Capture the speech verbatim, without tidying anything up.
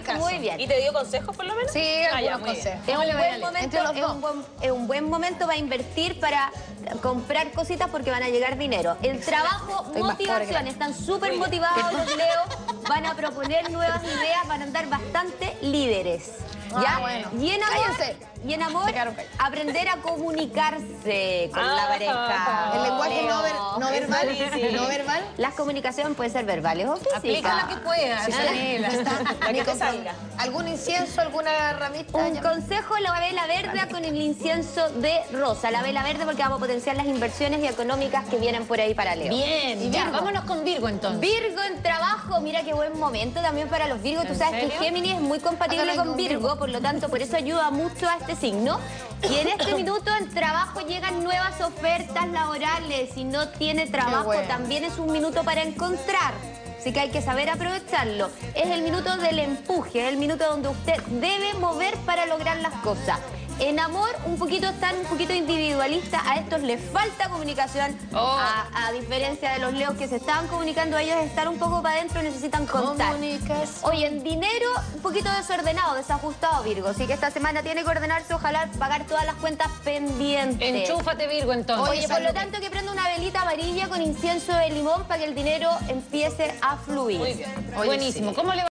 caso. Muy bien. ¿Y te dio consejos por lo menos? Sí, Ah, ya, algunos muy bien. consejos. Es ¿Cómo un, le va a buen ir? momento, Entre los es, dos. un buen, es un buen momento para invertir, para comprar cositas porque van a llegar dinero. El trabajo, Estoy más pobre que motivación, la- están súper motivados los Leos, van a proponer nuevas ideas, van a andar bastante líderes. Ah, ¿Ya? bueno. Y en amor, Cállense. y en amor Se quedaron callados. aprender a comunicarse con Ah, la pareja. El lenguaje no, ver- Leo. no verbal, difícil. no verbal. Las comunicaciones pueden ser verbales o físicas. Aplica lo que puedas, Sí, Daniela. La que Ni te con- salga. ¿Algún incienso, alguna ramita? Un Ya- consejo, la vela verde con el incienso de rosa. La vela verde porque vamos a potenciar las inversiones y económicas que vienen por ahí para Leo. Bien, ¿Y ya, Virgo? vámonos con Virgo entonces. Virgo en trabajo, mira qué buen momento también para los Virgos. Tú ¿En sabes serio? que Géminis es muy compatible Hágalo con con Virgo, Virgo. por lo tanto, por eso ayuda mucho a este signo. Y en este minuto en trabajo llegan nuevas ofertas laborales. Si no tiene trabajo, bueno. también es un minuto para encontrar. Así que hay que saber aprovecharlo. Es el minuto del empuje, es el minuto donde usted debe mover para lograr las cosas. En amor, un poquito están un poquito individualistas. A estos les falta comunicación. Oh. A, a diferencia de los leos que se estaban comunicando, ellos están un poco para adentro, necesitan contar. Comunicas. Oye, en dinero, un poquito desordenado, desajustado, Virgo. Así que esta semana tiene que ordenarse, ojalá pagar todas las cuentas pendientes. Enchúfate, Virgo, entonces. Oye, por lo tanto, que prenda una velita amarilla con incienso de limón para que el dinero empiece a fluir. Muy bien. Oye, Buenísimo. sí. ¿Cómo le va?